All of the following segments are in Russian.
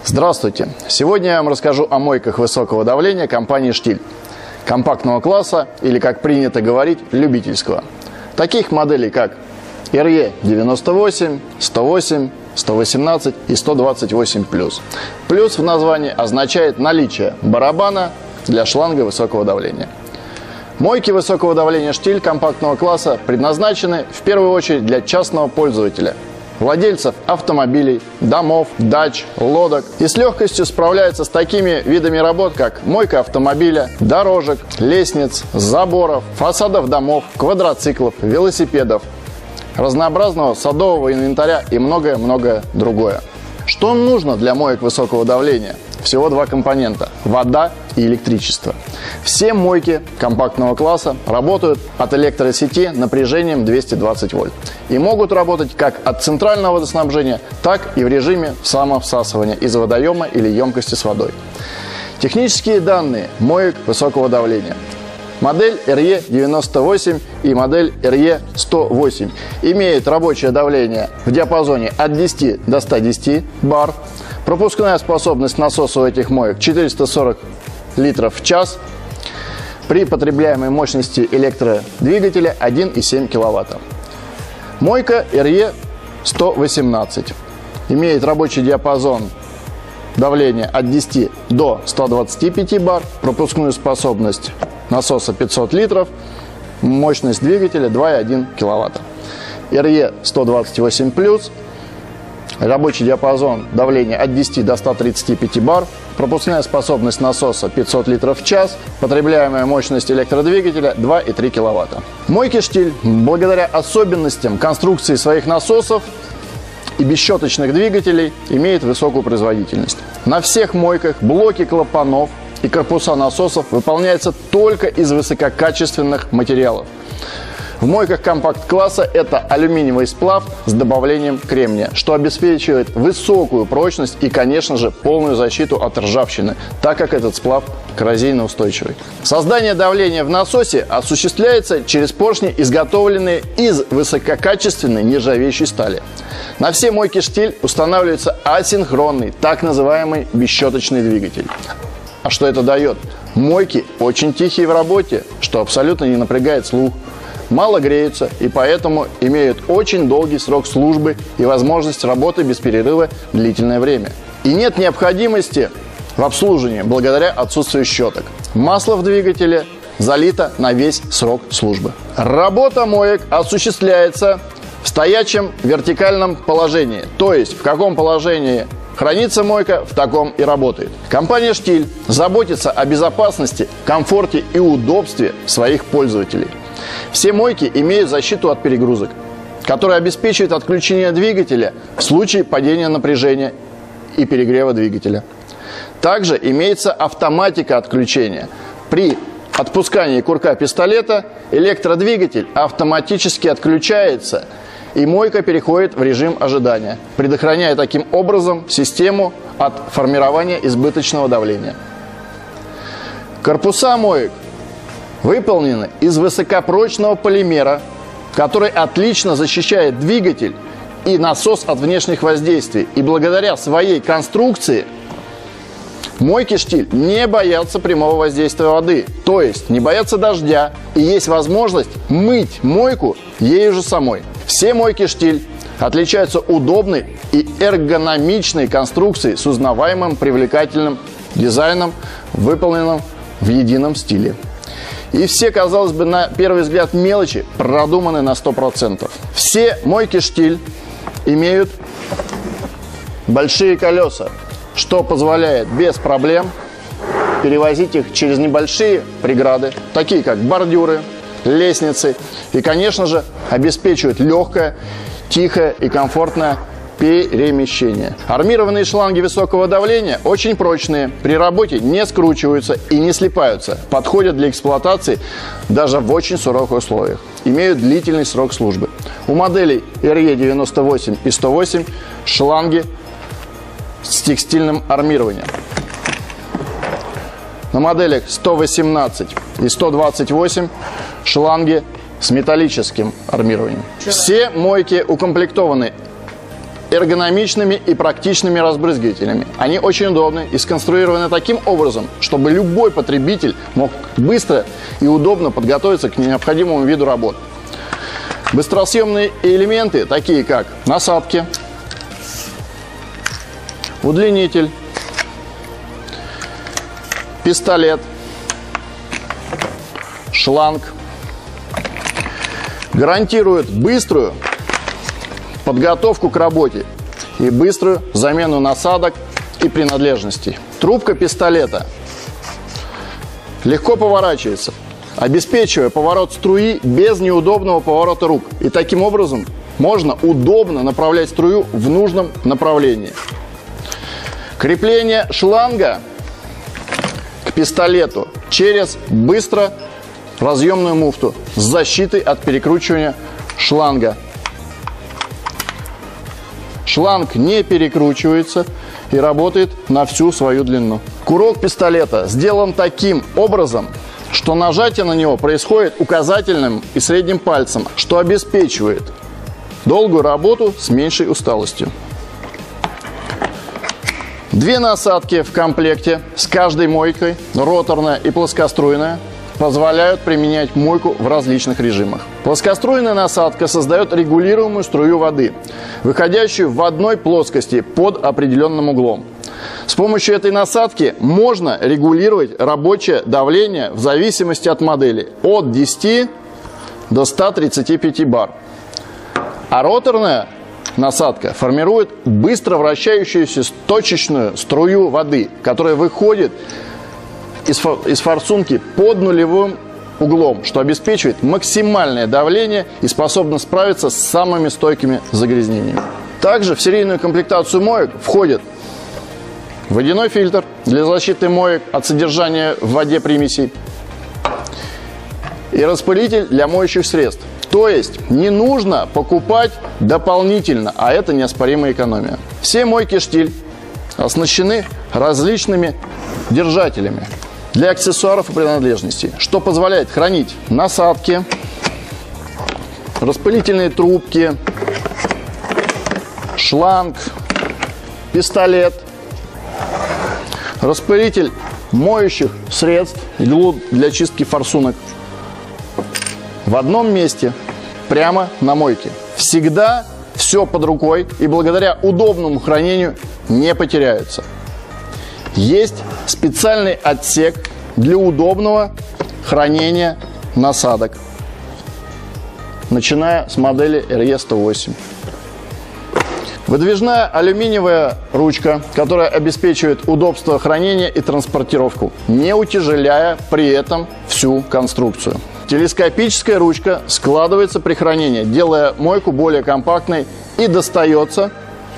Здравствуйте! Сегодня я вам расскажу о мойках высокого давления компании «Штиль». Компактного класса, или, как принято говорить, любительского. Таких моделей, как RE98, 108, 118 и 128+. Плюс в названии означает наличие барабана для шланга высокого давления. Мойки высокого давления «Штиль» компактного класса предназначены в первую очередь для частного пользователя, владельцев автомобилей, домов, дач, лодок, и с легкостью справляются с такими видами работ, как мойка автомобиля, дорожек, лестниц, заборов, фасадов домов, квадроциклов, велосипедов, разнообразного садового инвентаря и многое-многое другое. Что нужно для моек высокого давления? Всего два компонента – вода и электричество. Все мойки компактного класса работают от электросети напряжением 220 вольт и могут работать как от центрального водоснабжения, так и в режиме самовсасывания из водоема или емкости с водой. Технические данные моек высокого давления. Модель RE98 и модель RE108 имеют рабочее давление в диапазоне от 10 до 110 бар. Пропускная способность насоса у этих моек 440 литров в час. При потребляемой мощности электродвигателя 1,7 кВт. Мойка RE118 имеет рабочий диапазон давления от 10 до 125 бар. Пропускную способность насоса 500 литров. Мощность двигателя 2,1 кВт. RE128+. Рабочий диапазон давления от 10 до 135 бар, пропускная способность насоса 500 литров в час, потребляемая мощность электродвигателя 2,3 кВт. Мойки «Штиль» благодаря особенностям конструкции своих насосов и бесщеточных двигателей имеют высокую производительность. На всех мойках блоки клапанов и корпуса насосов выполняются только из высококачественных материалов. В мойках компакт-класса это алюминиевый сплав с добавлением кремния, что обеспечивает высокую прочность и, конечно же, полную защиту от ржавчины, так как этот сплав коррозийно-устойчивый. Создание давления в насосе осуществляется через поршни, изготовленные из высококачественной нержавеющей стали. На все мойки «Штиль» устанавливается асинхронный, так называемый бесщеточный двигатель. А что это дает? Мойки очень тихие в работе, что абсолютно не напрягает слух. Мало греются и поэтому имеют очень долгий срок службы и возможность работы без перерыва длительное время. И нет необходимости в обслуживании благодаря отсутствию щеток. Масло в двигателе залито на весь срок службы. Работа моек осуществляется в стоячем вертикальном положении, то есть в каком положении хранится мойка, в таком и работает. Компания «Штиль» заботится о безопасности, комфорте и удобстве своих пользователей. Все мойки имеют защиту от перегрузок, которая обеспечивает отключение двигателя в случае падения напряжения и перегрева двигателя. Также имеется автоматика отключения. При отпускании курка пистолета электродвигатель автоматически отключается, и мойка переходит в режим ожидания, предохраняя таким образом систему от формирования избыточного давления. Корпуса моек выполнены из высокопрочного полимера, который отлично защищает двигатель и насос от внешних воздействий. И благодаря своей конструкции мойки «Штиль» не боятся прямого воздействия воды, то есть не боятся дождя, и есть возможность мыть мойку ею же самой. Все мойки «Штиль» отличаются удобной и эргономичной конструкцией с узнаваемым привлекательным дизайном, выполненным в едином стиле. И все, казалось бы, на первый взгляд мелочи продуманы на 100%. Все мойки «Штиль» имеют большие колеса, что позволяет без проблем перевозить их через небольшие преграды, такие как бордюры, лестницы, и, конечно же, обеспечивает легкое, тихое и комфортное перемещение. Армированные шланги высокого давления очень прочные, при работе не скручиваются и не слипаются, подходят для эксплуатации даже в очень суровых условиях, имеют длительный срок службы. У моделей RE98 и 108 шланги с текстильным армированием. На моделях 118 и 128 шланги с металлическим армированием. Все мойки укомплектованы эргономичными и практичными разбрызгивателями. Они очень удобны и сконструированы таким образом, чтобы любой потребитель мог быстро и удобно подготовиться к необходимому виду работ. Быстросъемные элементы, такие как насадки, удлинитель, пистолет, шланг, гарантируют быструю подготовку к работе и быструю замену насадок и принадлежностей. Трубка пистолета легко поворачивается, обеспечивая поворот струи без неудобного поворота рук. И таким образом можно удобно направлять струю в нужном направлении. Крепление шланга к пистолету через быстро разъемную муфту с защитой от перекручивания шланга. Шланг не перекручивается и работает на всю свою длину. Курок пистолета сделан таким образом, что нажатие на него происходит указательным и средним пальцем, что обеспечивает долгую работу с меньшей усталостью. Две насадки в комплекте с каждой мойкой, роторная и плоскоструйная, позволяют применять мойку в различных режимах. Плоскоструйная насадка создает регулируемую струю воды, выходящую в одной плоскости под определенным углом. С помощью этой насадки можно регулировать рабочее давление в зависимости от модели от 10 до 135 бар. А роторная насадка формирует быстро вращающуюся точечную струю воды, которая выходит из форсунки под нулевым углом, что обеспечивает максимальное давление и способно справиться с самыми стойкими загрязнениями. Также в серийную комплектацию моек входит водяной фильтр для защиты моек от содержания в воде примесей и распылитель для моющих средств. То есть не нужно покупать дополнительно, а это неоспоримая экономия. Все мойки «Штиль» оснащены различными держателями для аксессуаров и принадлежностей, что позволяет хранить насадки, распылительные трубки, шланг, пистолет, распылитель моющих средств, иглу для чистки форсунок в одном месте, прямо на мойке. Всегда все под рукой и благодаря удобному хранению не потеряются. Есть специальный отсек для удобного хранения насадок, начиная с модели RE108. Выдвижная алюминиевая ручка, которая обеспечивает удобство хранения и транспортировку, не утяжеляя при этом всю конструкцию. Телескопическая ручка складывается при хранении, делая мойку более компактной, и достается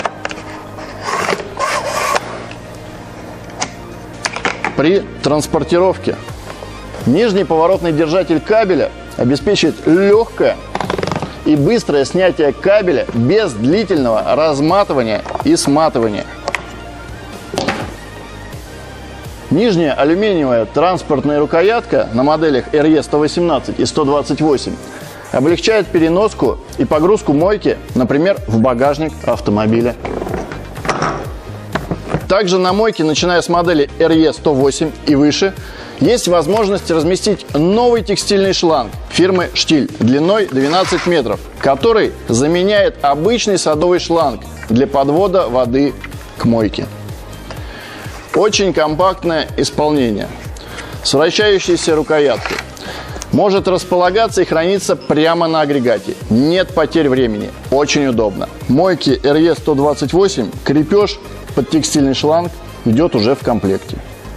при транспортировке. Нижний поворотный держатель кабеля обеспечивает легкое и быстрое снятие кабеля без длительного разматывания и сматывания. Нижняя алюминиевая транспортная рукоятка на моделях RE118 и 128 облегчает переноску и погрузку мойки, например, в багажник автомобиля. Также на мойке, начиная с модели RE108 и выше, есть возможность разместить новый текстильный шланг фирмы «Штиль» длиной 12 метров, который заменяет обычный садовый шланг для подвода воды к мойке. Очень компактное исполнение с вращающейся рукояткой. Может располагаться и храниться прямо на агрегате. Нет потерь времени. Очень удобно. Мойки RE128 крепеж под текстильный шланг идет уже в комплекте.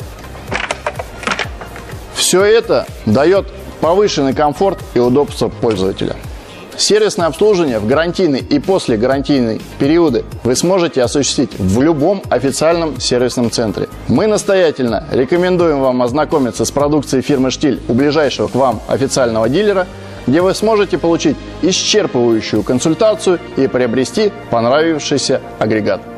Все это дает повышенный комфорт и удобство пользователя. Сервисное обслуживание в гарантийный и после гарантийный периоды вы сможете осуществить в любом официальном сервисном центре. Мы настоятельно рекомендуем вам ознакомиться с продукцией фирмы «Штиль» у ближайшего к вам официального дилера, где вы сможете получить исчерпывающую консультацию и приобрести понравившийся агрегат.